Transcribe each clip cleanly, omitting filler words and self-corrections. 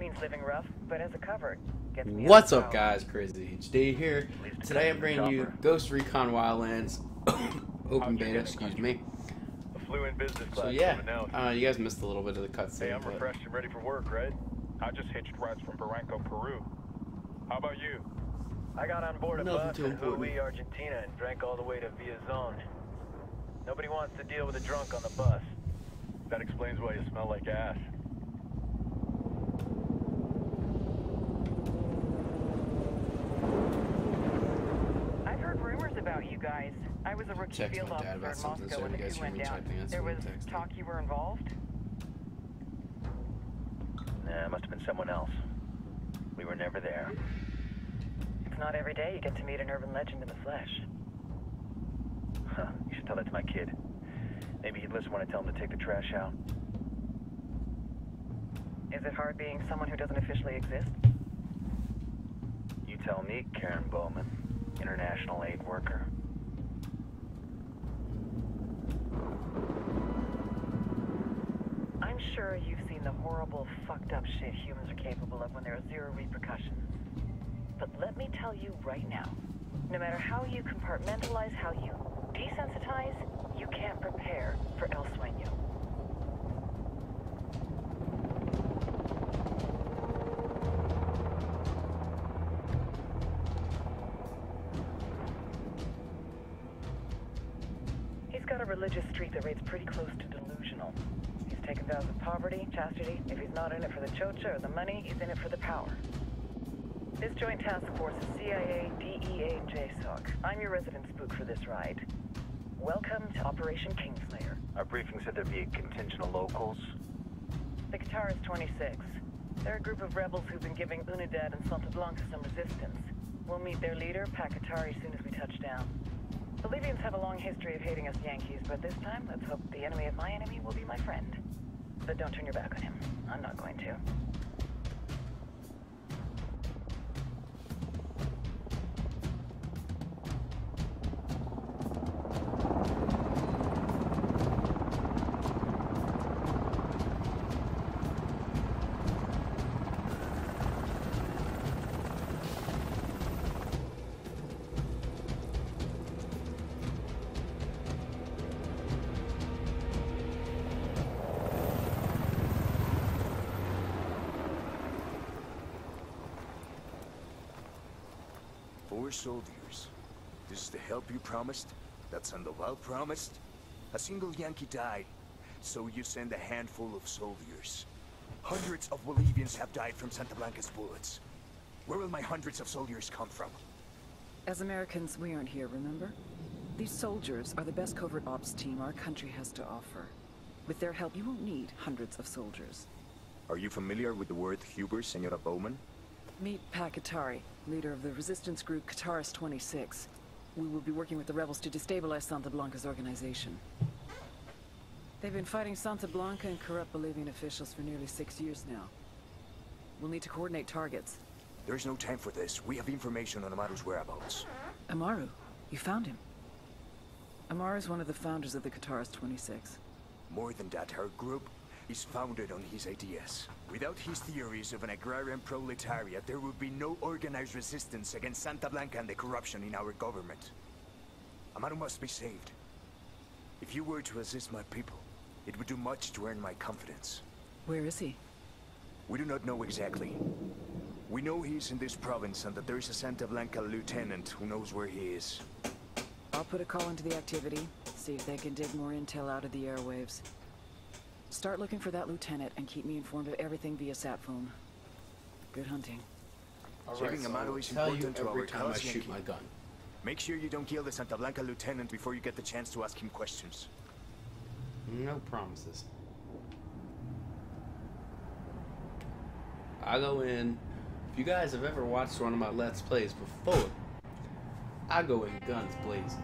Queen's living rough, but has it covered. What's up, guys? Crazy HD here. Today I'm bringing you Ghost Recon Wildlands open beta. Excuse me. Flew in business class. So yeah, you guys missed a little bit of the cutscene. Hey, I'm refreshed and ready for work, right? I just hitched rides from Barranco, Peru. How about you? I got on board a bus in Jujuy, Argentina, and drank all the way to Villa Zone. Nobody wants to deal with a drunk on the bus. That explains why you smell like ass. I've heard rumors about you guys. I was a rookie field officer in Moscow when the coup went down. There was talk you were involved? Nah, it must have been someone else. We were never there. It's not every day you get to meet an urban legend in the flesh. Huh, you should tell that to my kid. Maybe he'd listen when I tell him to take the trash out. Is it hard being someone who doesn't officially exist? You tell me, Karen Bowman, international aid worker. I'm sure you've seen the horrible, fucked up shit humans are capable of when there are zero repercussions. But let me tell you right now, no matter how you compartmentalize, how you desensitize, you can't prepare for El Sueño. He's got a religious streak that rates pretty close to delusional. He's taken vows of poverty, chastity. If he's not in it for the chocha or the money, he's in it for the power. This joint task force is CIA, DEA, and JSOC. I'm your resident spook for this ride. Welcome to Operation Kingslayer. Our briefing said there'd be a contingent of locals. The Qatar is 26. They're a group of rebels who've been giving Unidad and Santa Blanca some resistance. We'll meet their leader, Pak Katari, as soon as we touch down. The Libyans have a long history of hating us Yankees, but this time, let's hope the enemy of my enemy will be my friend. But don't turn your back on him. I'm not going to. Four soldiers. This is the help you promised? That Sandoval promised? A single Yankee died, so you send a handful of soldiers. Hundreds of Bolivians have died from Santa Blanca's bullets. Where will my hundreds of soldiers come from? As Americans, we aren't here, remember? These soldiers are the best covert ops team our country has to offer. With their help, you won't need hundreds of soldiers. Are you familiar with the word Huber, Senora Bowman? Meet Pak Katari, leader of the resistance group Qataris 26. We will be working with the rebels to destabilize Santa Blanca's organization. They've been fighting Santa Blanca and corrupt Bolivian officials for nearly 6 years now. We'll need to coordinate targets. There's no time for this. We have information on Amaru's whereabouts. Amaru? You found him? Amaru's one of the founders of the Qataris 26. More than that, her group is founded on his ideas. Without his theories of an agrarian proletariat, there would be no organized resistance against Santa Blanca and the corruption in our government. Amaru must be saved. If you were to assist my people, it would do much to earn my confidence. Where is he? We do not know exactly. We know he's in this province and that there is a Santa Blanca lieutenant who knows where he is. I'll put a call into the activity, see if they can dig more intel out of the airwaves. Start looking for that lieutenant and keep me informed of everything via sat phone. Good hunting. Saving so Amaru is tell you important to every our time I cause, shoot Yankee. my gun. Make sure you don't kill the Santa Blanca lieutenant before you get the chance to ask him questions. No promises. I go in. If you guys have ever watched one of my Let's Plays before, I go in guns blazing.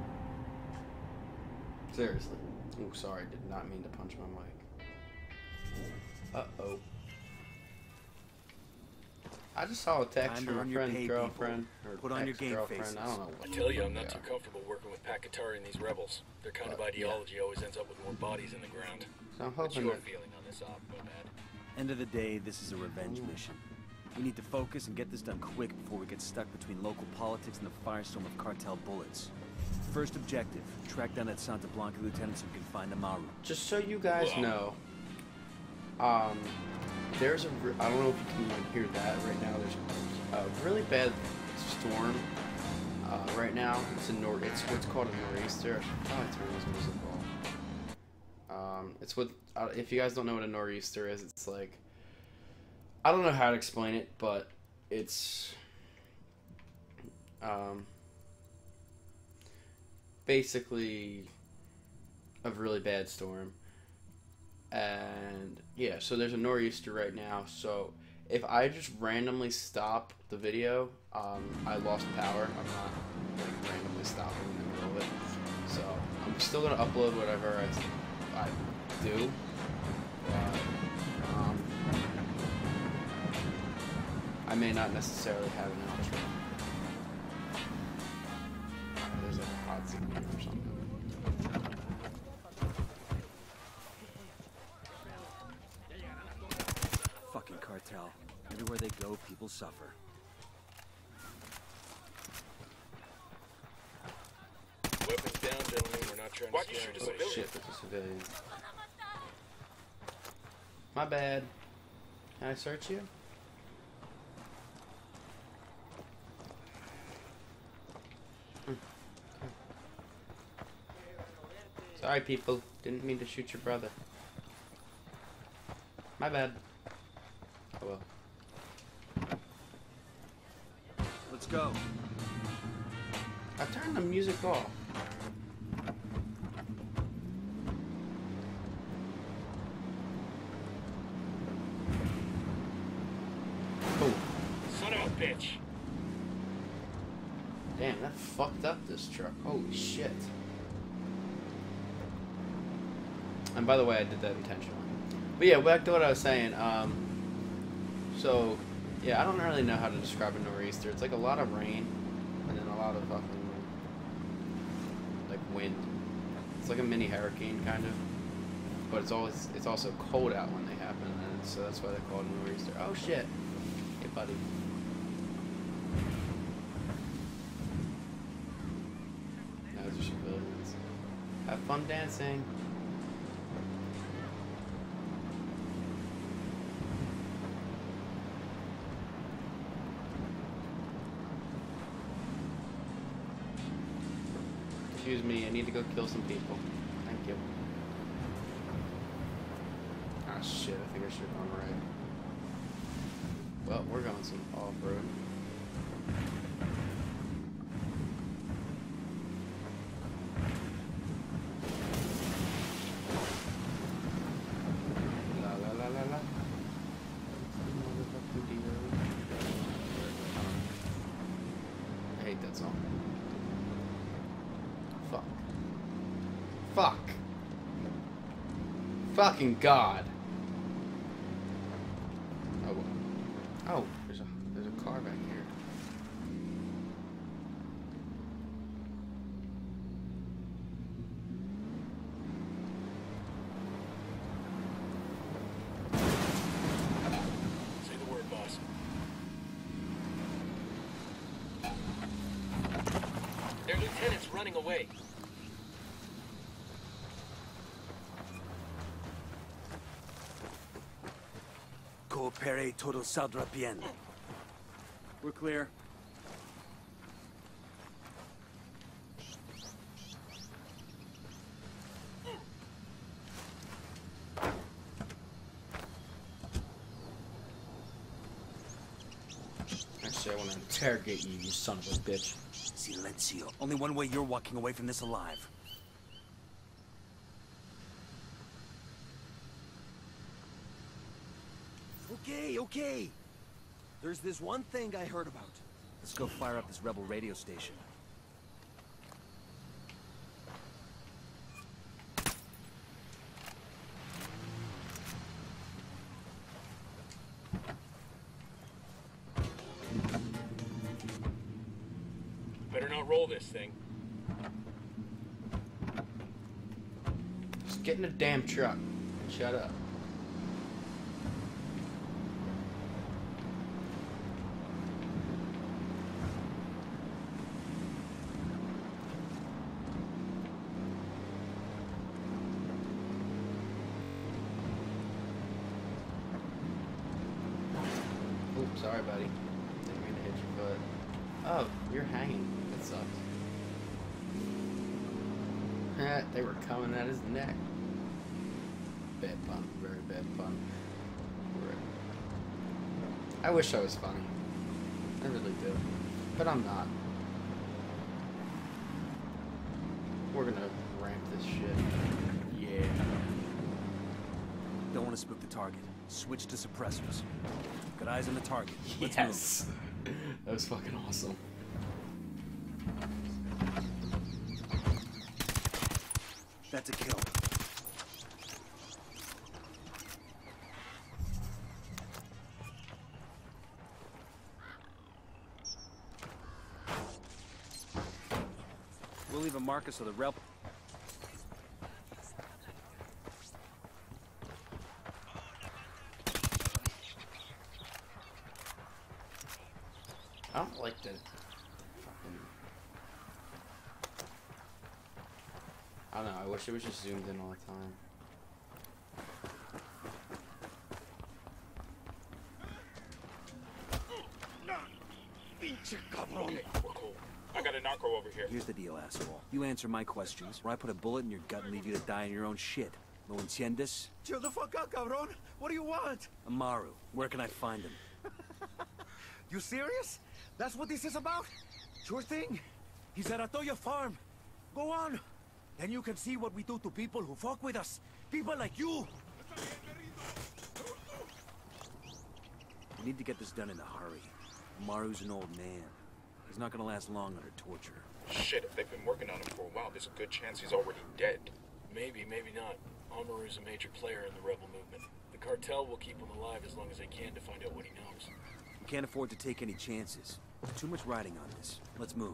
Seriously. Oh, sorry. Did not mean to punch my mic. Uh-oh. I just saw a text from a friend's girlfriend. Or put on your game faces. I don't know what I tell you, I'm not too comfortable working with Pak Katari and these rebels. Their kind of ideology always ends up with more bodies in the ground. So I'm What's hoping your that feeling on this op, Nomad? End of the day, this is a revenge mission. We need to focus and get this done quick before we get stuck between local politics and the firestorm of cartel bullets. First objective, track down that Santa Blanca lieutenant so we can find Amaru. Just so you guys know, there's I don't know if you can even hear that right now. There's a really bad storm right now. It's what's called a nor'easter. I should probably turn this music off. It's what if you guys don't know what a nor'easter is, it's like, I don't know how to explain it, but it's basically a really bad storm. And yeah, so there's a nor'easter right now. So if I just randomly stop the video, I lost power. I'm not like randomly stopping in the middle of it. So I'm still gonna upload whatever I do. I may not necessarily have an outro. There's like a hot scene here or something. Fucking cartel. Everywhere they go, people suffer. Weapons down, gentlemen. We're not trying to scare anybody. Oh shit, there's a civilian. My bad. Can I search you? Sorry, people. Didn't mean to shoot your brother. My bad. Oh well. Let's go. I turned the music off. Oh. Son of a bitch. Damn, that fucked up this truck. Holy shit. And by the way, I did that intentionally. But yeah, back to what I was saying. So, yeah, I don't really know how to describe a nor'easter. It's like a lot of rain, and then a lot of fucking, like, wind. It's like a mini hurricane, kind of. But it's also cold out when they happen, and so that's why they call it a nor'easter. Oh shit. Hey, buddy. Now those are civilians. Have fun dancing. Excuse me, I need to go kill some people. Thank you. Ah shit, I think I should have gone right. Well, we're going some off-road. La la la la la. I hate that song. Fuck. Fuck. Fucking God. Oh, well. Oh, there's a car back here. Say the word, boss. Their lieutenant's running away. Coopere todo saldrá bien. We're clear. Actually, I want to interrogate you, you son of a bitch. Silencio. Only one way you're walking away from this alive. Okay. There's this one thing I heard about. Let's go fire up this rebel radio station. Better not roll this thing. Just get in the damn truck and shut up. Sorry, buddy. Didn't mean to hit your foot. Oh, you're hanging. That sucks. They were coming at his neck. Bad pun. Very bad pun. I wish I was funny. I really do. But I'm not. We're gonna ramp this shit. Yeah. Don't want to spook the target. Switch to suppressors. Got eyes on the target. Let's yes. Move. That was fucking awesome. That's a kill. We'll leave a marker so the rebel... I don't like the fucking... I don't know, I wish it was just zoomed in all the time. Okay, we're cool. I got a narco over here. Here's the deal, asshole. You answer my questions, or I put a bullet in your gut and leave you to die in your own shit. ¿Lo entiendes? Chill the fuck out, cabron. What do you want? Amaru, where can I find him? You serious? That's what this is about? Sure thing. He's at Atoya Farm. Go on. Then you can see what we do to people who fuck with us. People like you. We need to get this done in a hurry. Amaru's an old man. He's not gonna last long under torture. Shit, if they've been working on him for a while, there's a good chance he's already dead. Maybe, maybe not. Amaru's a major player in the rebel movement. The cartel will keep him alive as long as they can to find out what he knows. We can't afford to take any chances. Too much riding on this. Let's move.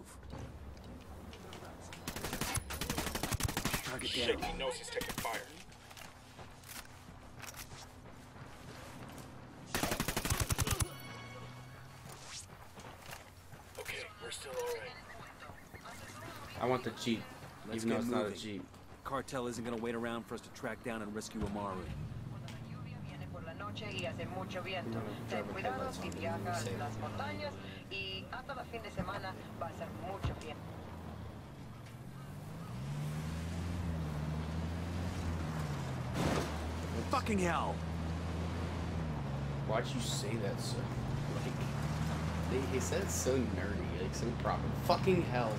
Target Shit, down. he knows he's taking fire. Okay, we're still alright. I want the Jeep, Let's even though get it's moving. not a Jeep. Cartel isn't gonna wait around for us to track down and rescue Amaru. Y hace mucho viento. Ten cuidado si viajas a las montañas y hasta el fin de semana va a ser mucho viento. Fucking hell! Why'd you say that so? Like, he said it so nerdy, like so proper. Fucking hell.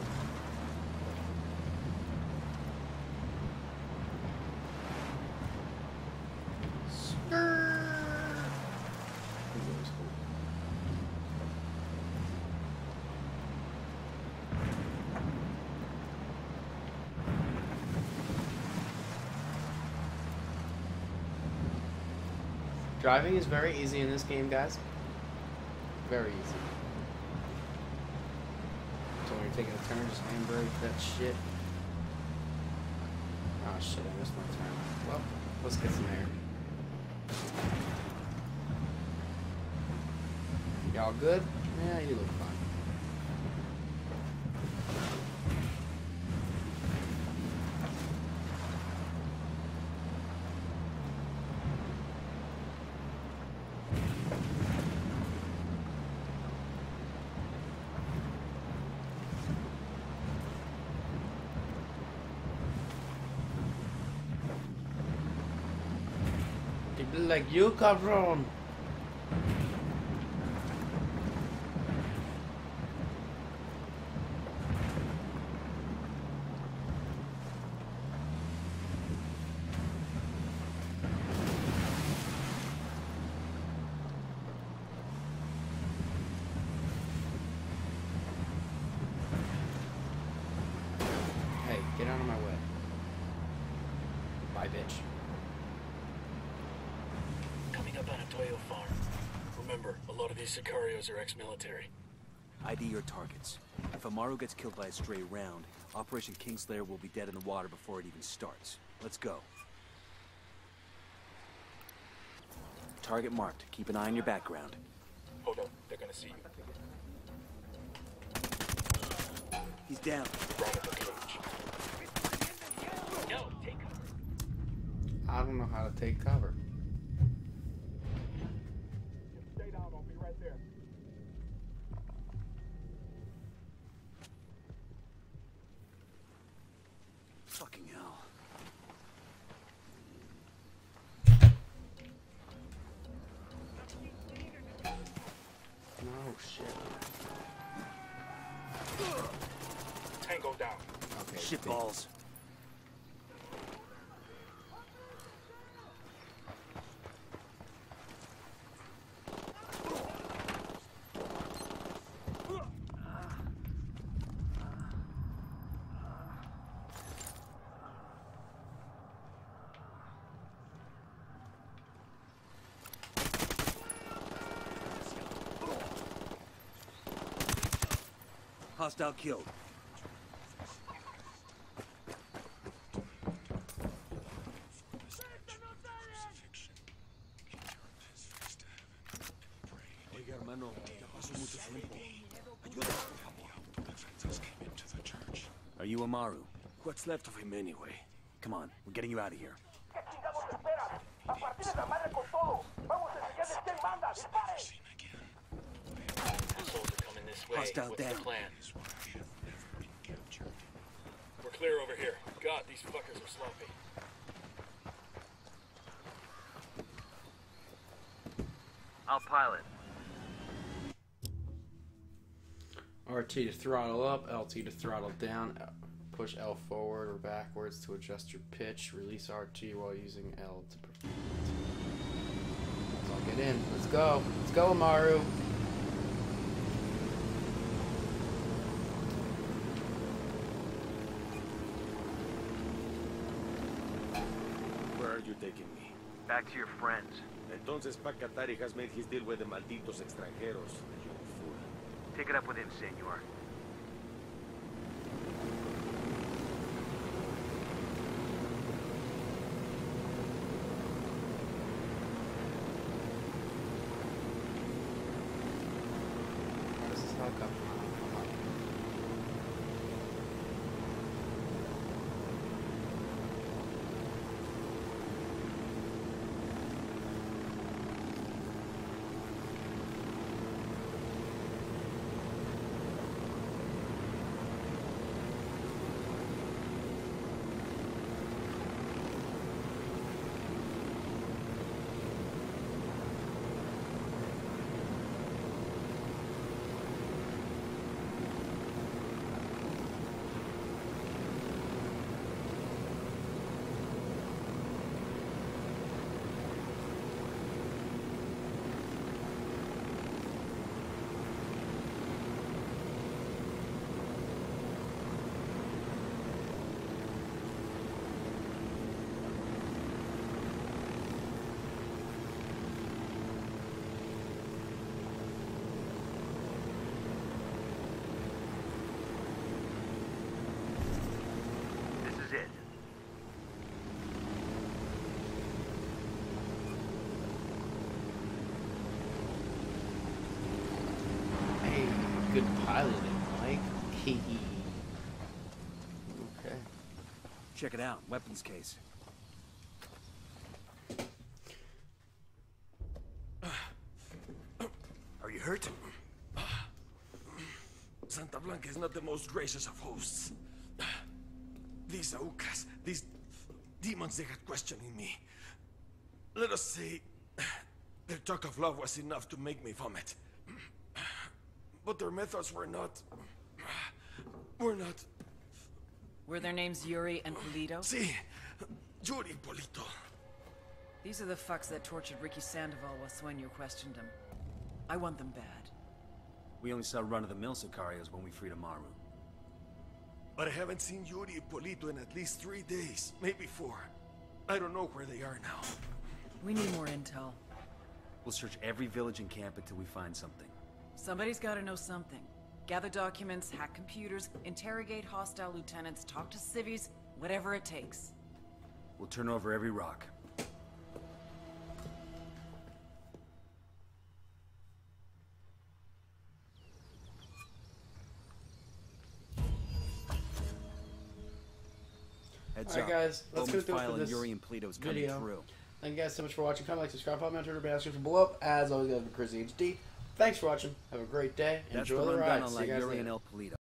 Driving is very easy in this game, guys. Very easy. So when you're taking a turn, just handbrake that shit. Oh shit, I missed my turn. Well, let's get some air. Y'all good? Yeah, you look fine. Like you, cabron. Hey, get out of my way. Bye, bitch. Up on Atoyo Farm. Remember, a lot of these Sicarios are ex-military. ID your targets. If Amaru gets killed by a stray round, Operation Kingslayer will be dead in the water before it even starts. Let's go. Target marked. Keep an eye on your background. Hold up, they're gonna see you. He's down. Right at the cage. Yo, take cover. I don't know how to take cover. Stay down, I'll be right there. Oh shit. Tango down. Okay. Shit balls. Hostile killed. Oiga, hermano, ya pasó mucho tiempo. Are you Amaru? What's left of him anyway? Come on, we're getting you out of here. Soldier coming this way. Hostile What's down. the plan? We're clear over here. God, these fuckers are sloppy. I'll pilot. RT to throttle up, LT to throttle down, push L forward or backwards to adjust your pitch, release RT while using L to perform it. Let's all get in. Let's go. Let's go, Amaru. Where are you taking me? Back to your friends. Entonces Pacatari has made his deal with the malditos extranjeros. You fool. Take it up with him, senor. This is how come. This is it. Hey, good piloting, Mike. Okay. Check it out. Weapons case. Are you hurt? Santa Blanca is not the most gracious of hosts. These Aucas, these demons they had questioning me. Let us say, their talk of love was enough to make me vomit. But their methods were not... Were their names Yuri and Polito? See, Yuri Polito. These are the fucks that tortured Ricky Sandoval while Sueño questioned him. I want them bad. We only saw run-of-the-mill Sicarios when we freed Amaru. But I haven't seen Yuri and Polito in at least 3 days, maybe 4. I don't know where they are now. We need more intel. We'll search every village and camp until we find something. Somebody's gotta know something. Gather documents, hack computers, interrogate hostile lieutenants, talk to civvies, whatever it takes. We'll turn over every rock. Heads Alright, guys, let's go Bowman's through file this and Yuri and Polito's coming video. through. Thank you guys so much for watching. Comment, like, subscribe, follow me on Twitter, description below up. As always, guys, I'm Chris HD. Thanks for watching. Have a great day. That's Enjoy the the rundown ride. on See La you guys Yuri later. and El Polito.